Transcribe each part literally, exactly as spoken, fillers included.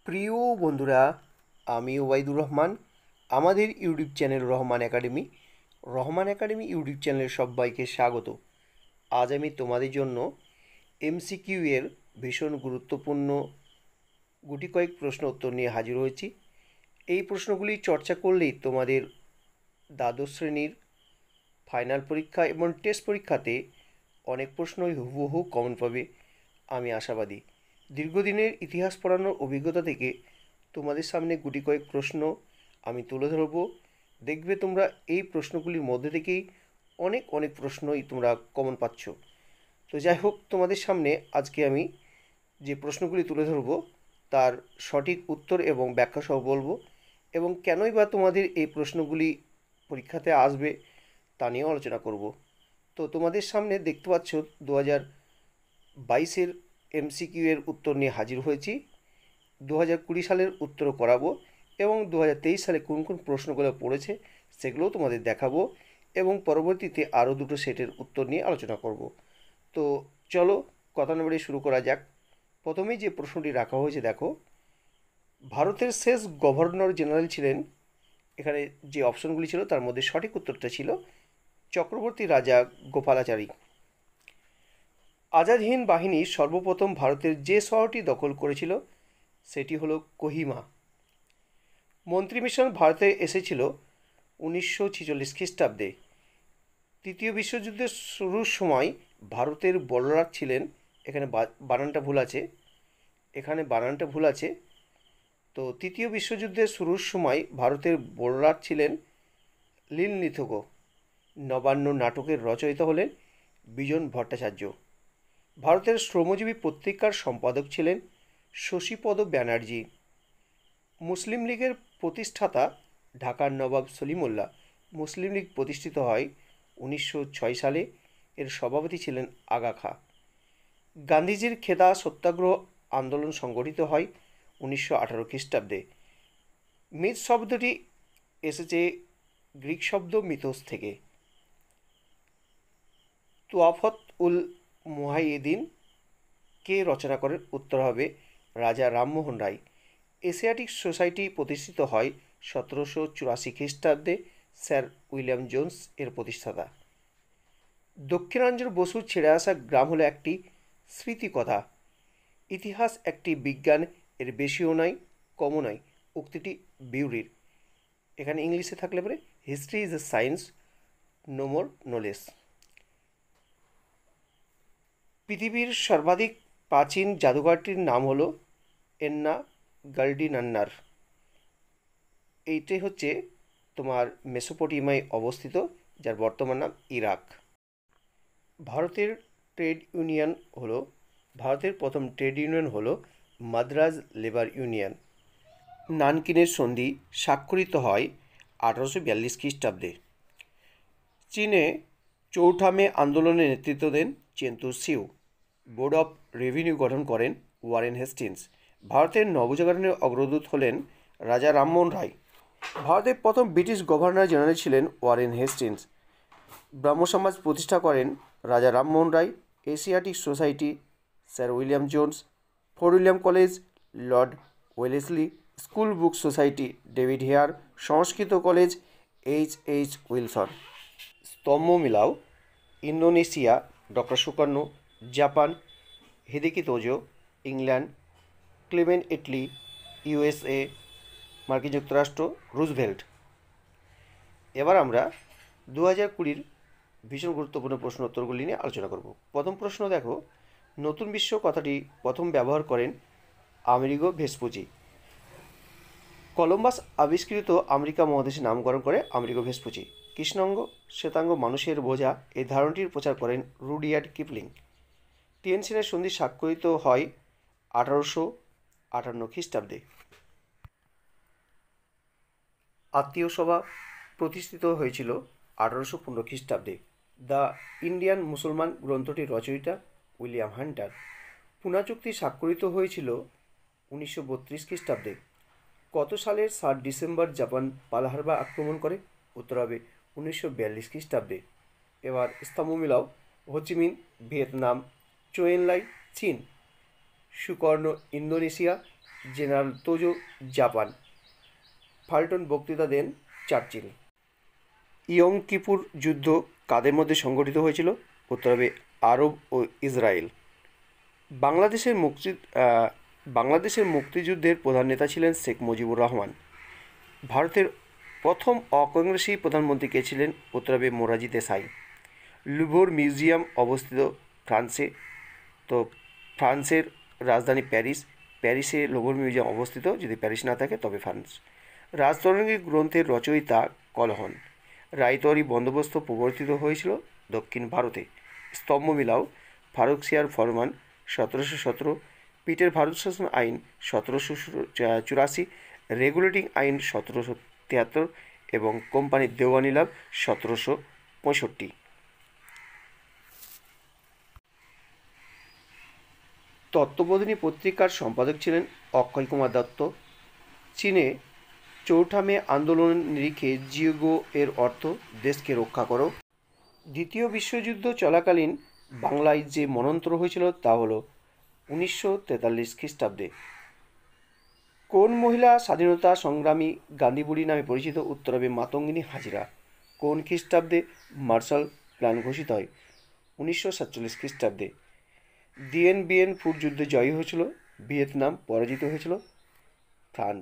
প্রিয় বন্ধুরা, আমি ওবাইদুর রহমান। আমাদের YouTube channel Rahman academy Rahman academy YouTube চ্যানেলের সবাইকে স্বাগত। আজ আমি তোমাদের জন্য এমসিকিউ এর ভীষণ গুরুত্বপূর্ণ গুটি কয়েক প্রশ্ন উত্তর নিয়ে হাজির হয়েছি। এই প্রশ্নগুলি চর্চা করলেই তোমাদের দ্বাদশ শ্রেণীর ফাইনাল পরীক্ষা এবং টেস্ট পরীক্ষাতে অনেক প্রশ্নই হুবহু কমন পাবে, আমি আশাবাদী। দীর্ঘদিনের ইতিহাস পড়ানোর অভিজ্ঞতা থেকে তোমাদের সামনে গুটি কয়েক প্রশ্ন আমি তুলে ধরব। দেখবে তোমরা এই প্রশ্নগুলির মধ্যে থেকেই অনেক অনেক প্রশ্নই তোমরা কমন পাচ্ছ। তো যাই হোক, তোমাদের সামনে আজকে আমি যে প্রশ্নগুলি তুলে ধরব তার সঠিক উত্তর এবং ব্যাখ্যা সহ বলবো, এবং কেনই বা তোমাদের এই প্রশ্নগুলি পরীক্ষাতে আসবে তা নিয়েও আলোচনা করব। তো তোমাদের সামনে দেখতে পাচ্ছ দু হাজার বাইশের এমসিকিউ এর উত্তর নিয়ে হাজির হয়েছি। দু হাজার কুড়ি সালের উত্তরও করাবো, এবং দু হাজার তেইশ সালে কোন কোন প্রশ্নগুলো পড়েছে সেগুলোও তোমাদের দেখাবো, এবং পরবর্তীতে আরও দুটো সেটের উত্তর নিয়ে আলোচনা করব। তো চলো কথা না বাড়িয়ে শুরু করা যাক। প্রথমেই যে প্রশ্নটি রাখা হয়েছে দেখো, ভারতের শেষ গভর্নর জেনারেল ছিলেন, এখানে যে অপশনগুলি ছিল তার মধ্যে সঠিক উত্তরটা ছিল চক্রবর্তী রাজা গোপালাচারী। আজাদ হিন্দ বাহিনী সর্বপ্রথম ভারতের যে শহরটি দখল করেছিল সেটি হলো কোহিমা। মন্ত্রী মিশন ভারতে এসেছিল উনিশশো ছেচল্লিশ খ্রিস্টাব্দে। তৃতীয় বিশ্বযুদ্ধের শুরুর সময় ভারতের বড়লাট ছিলেন, এখানে বানানটা ভুল আছে এখানে বানানটা ভুল আছে তো তৃতীয় বিশ্বযুদ্ধের শুরুর সময় ভারতের বড়লাট ছিলেন লীলনিথোগো। নবান্ন নাটকের রচয়িতা হলেন বিজন ভট্টাচার্য। ভারতের শ্রমজীবী পত্রিকার সম্পাদক ছিলেন শশীপদ ব্যানার্জি। মুসলিম লীগের প্রতিষ্ঠাতা ঢাকার নবাব সলিমুল্লাহ। মুসলিম লীগ প্রতিষ্ঠিত হয় উনিশশো ছয় সালে, এর সভাপতি ছিলেন আগা খাঁ। গান্ধীজির খেদা সত্যাগ্রহ আন্দোলন সংগঠিত হয় উনিশশো আঠারো খ্রিস্টাব্দে। মিথ শব্দটি এসেছে গ্রিক শব্দ মিথোস থেকে। তুয়াফত উল মুহাইয়েদিন কে রচনা করেন? উত্তর হবে রাজা রামমোহন রায়। এশিয়াটিক সোসাইটি প্রতিষ্ঠিত হয় সতেরোশো চুরাশি খ্রিস্টাব্দে, স্যার উইলিয়াম জোন্স এর প্রতিষ্ঠাতা। দক্ষিণাঞ্চল বসুর ছেড়ে আসা গ্রাম হলো একটি স্মৃতিকথা। ইতিহাস একটি বিজ্ঞান, এর বেশিও নয় কমও নয়। উক্তিটি বিউরির। এখানে ইংলিশে থাকলে পরে history is a science, no more knowledge. পৃথিবীর সর্বাধিক প্রাচীন জাদুঘরটির নাম হলো এন্না গার্ডিনান্নার। এইটাই হচ্ছে তোমার মেসোপটেমিয়ায় অবস্থিত, যার বর্তমান নাম ইরাক। ভারতের ট্রেড ইউনিয়ন হলো ভারতের প্রথম ট্রেড ইউনিয়ন হলো মাদ্রাজ লেবার ইউনিয়ন। নানকিনের সন্ধি স্বাক্ষরিত হয় আঠারোশো বিয়াল্লিশ খ্রিস্টাব্দে। চীনে চৌঠা মে আন্দোলনে নেতৃত্ব দেন চেন্তু সিউ। বোর্ড অফ রেভিনিউ গঠন করেন ওয়ারেন হেস্টিংস। ভারতের নবজাগরণের অগ্রদূত হলেন রাজা রামমোহন রায়। ভারতের প্রথম ব্রিটিশ গভর্নর জেনারেল ছিলেন ওয়ারেন হেস্টিংস। ব্রাহ্ম সমাজ প্রতিষ্ঠা করেন Raja Rammohan Roy. Asiatic Society sir William Jones. Fort William College Lord Wellesley. School Book Society David Hare. Sanskrit College H H Wilson. স্তম্ভ মিলাও Indonesia doctor Sukarno. Japan Hideki Tojo. England Clement Attlee. USA মার্কিন যুক্তরাষ্ট্র Roosevelt. এবার আমরা দু হাজার কুড়ির ভীষণ গুরুত্বপূর্ণ প্রশ্ন উত্তরগুলি নিয়ে আলোচনা করব। প্রথম প্রশ্ন দেখো, নতুন বিশ্ব কথাটি প্রথম ব্যবহার করেন আমেরিগো ভেসপুচি। কলম্বাস আবিষ্কৃত আমেরিকা মহাদেশে নামকরণ করে আমেরিগো ভেসপুচি। কৃষ্ণাঙ্গ শ্বেতাঙ্গ মানুষের বোঝা এই ধারণাটির প্রচার করেন রুডিয়ার্ড কিপলিং। টিয়েনসেনের সন্ধি স্বাক্ষরিত হয় আঠারোশো আটান্ন খ্রিস্টাব্দে। আত্মীয় সভা প্রতিষ্ঠিত হয়েছিল আঠারোশো পনেরো খ্রিস্টাব্দে। দ্য ইন্ডিয়ান মুসলমান গ্রন্থটির রচয়িতা উইলিয়াম হান্টার। পুনা চুক্তি স্বাক্ষরিত হয়েছিল উনিশশো বত্রিশ খ্রিস্টাব্দে। কত সালের সাত ডিসেম্বর জাপান পার্ল হারবার আক্রমণ করে? উত্তর হবে উনিশশো বিয়াল্লিশ খ্রিস্টাব্দে। এবার স্তম্ভ মিলাও হোচিমিন ভিয়েতনাম। চোয়েনলাই চীন। Sukarno Indonesia. General Tojo Japan. Fulton বক্তৃতা দেন চার্চিল। ইয়ং কিপুর যুদ্ধ কাদের মধ্যে সংঘটিত হয়েছিল? উত্তর হবে আরব ও ইসরায়েল। বাংলাদেশের মুক্তি বাংলাদেশের মুক্তিযুদ্ধের প্রধান নেতা ছিলেন শেখ মুজিবুর রহমান। ভারতের প্রথম অকংগ্রেসী প্রধানমন্ত্রী কে ছিলেন? উত্তর হবে মোরারজি দেসাই। লুভর মিউজিয়াম অবস্থিত ফ্রান্সে। তো ফ্রান্সের রাজধানী প্যারিস, প্যারিসে লুভর মিউজিয়াম অবস্থিত, যদি প্যারিস না থাকে তবে ফ্রান্স। রাজতরঙ্গী গ্রন্থের রচয়িতা কলহন। রায়তওয়ারি বন্দোবস্ত প্রবর্তিত হয়েছিল দক্ষিণ ভারতে। স্তম্ভ মিলাও ফারুকসিয়ার ফরমান সতেরোশো সতেরো, পিটের ভারত শাসন আইন সতেরোশো চুরাশি, রেগুলেটিং আইন সতেরোশো তিয়াত্তর এবং কোম্পানির দেওয়ানি লাভ সতেরোশো পঁয়ষট্টি। তত্ত্ববোধিনী পত্রিকার সম্পাদক ছিলেন অক্ষয় কুমার দত্ত। চীনে চৌঠা মে আন্দোলনের নিরিখে জিওগো এর অর্থ দেশকে রক্ষা করো। দ্বিতীয় বিশ্বযুদ্ধ চলাকালীন বাংলায় যে মন্বন্তর হয়েছিল তা হল উনিশশো তেতাল্লিশ খ্রিস্টাব্দে। কোন মহিলা স্বাধীনতা সংগ্রামী গান্ধী বুড়ি নামে পরিচিত? উত্তর হবে মাতঙ্গিনী হাজরা। কোন খ্রিস্টাব্দে মার্শাল প্ল্যান ঘোষিত হয়? উনিশশো সাতচল্লিশ খ্রিস্টাব্দে। দিয়েন বিয়েন ফুর যুদ্ধে জয়ী হয়েছিল ভিয়েতনাম, পরাজিত হয়েছিল ফ্রান্স।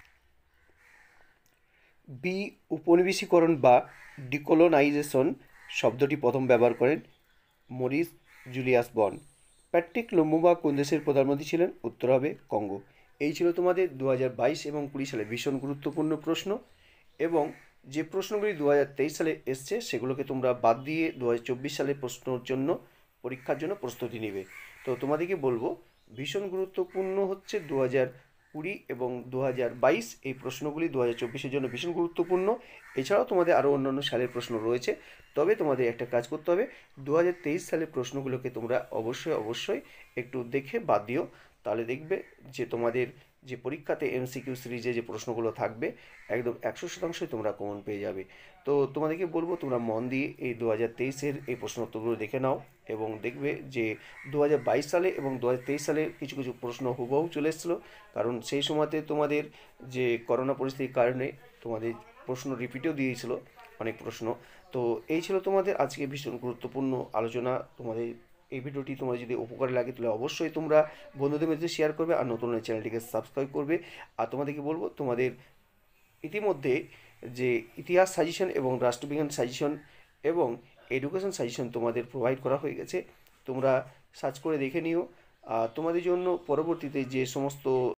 বি উপনিবেশীকরণ বা ডিকোলোনাইজেশন শব্দটি প্রথম ব্যবহার করেন Moritz Julius Bonn. Patrick Lumumba কোন দেশের প্রধানমন্ত্রী ছিলেন? উত্তর হবে কঙ্গো। এই ছিল তোমাদের দু হাজার বাইশ এবং কুড়ি সালে ভীষণ গুরুত্বপূর্ণ প্রশ্ন, এবং যে প্রশ্নগুলি দু হাজার তেইশ সালে এসছে সেগুলোকে তোমরা বাদ দিয়ে দু হাজার চব্বিশ সালের প্রশ্নের জন্য পরীক্ষার জন্য প্রস্তুতি নিবে। তো তোমাদেরকে বলবো ভীষণ গুরুত্বপূর্ণ হচ্ছে দু হাজার কুড়ি এবং দু হাজার বাইশ, এই প্রশ্নগুলি দু হাজার চব্বিশের জন্য ভীষণ গুরুত্বপূর্ণ। এছাড়াও তোমাদের আরও অন্যান্য সালের প্রশ্ন রয়েছে, তবে তোমাদের একটা কাজ করতে হবে, দু হাজার তেইশ সালের প্রশ্নগুলোকে তোমরা অবশ্যই অবশ্যই একটু দেখে বাদ দিও, তাহলে দেখবে যে তোমাদের যে পরীক্ষাতে এমসিকিউ সিরিজে যে প্রশ্নগুলো থাকবে একদম একশো শতাংশই তোমরা কমন পেয়ে যাবে। তো তোমাদেরকে বলবো তোমরা মন দিয়ে এই দু হাজার তেইশের এই প্রশ্ন উত্তরগুলো দেখে নাও, এবং দেখবে যে দু হাজার বাইশ সালে এবং দু হাজার তেইশ সালে কিছু কিছু প্রশ্ন হুবহু চলে এসেছিলো, কারণ সেই সময়তে তোমাদের যে করোনা পরিস্থিতির কারণে তোমাদের প্রশ্ন রিপিটেও দিয়েছিল অনেক প্রশ্ন। তো এই ছিল তোমাদের আজকে ভীষণ গুরুত্বপূর্ণ আলোচনা। তোমাদের এই ভিডিওটি তোমার যদি উপকারে লাগে তাহলে অবশ্যই তোমরা বন্ধুদের মধ্যে শেয়ার করবে, আর নতুন চ্যানেলটিকে সাবস্ক্রাইব করবে। আর তোমাদেরকে বলবো তোমাদের ইতিমধ্যে যে ইতিহাস সাজেশন এবং রাষ্ট্রবিজ্ঞান সাজেশন এবং এডুকেশন সাজেশন তোমাদের প্রোভাইড করা হয়ে গেছে, তোমরা সার্চ করে দেখে নিও। আর তোমাদের জন্য পরবর্তীতে যে সমস্ত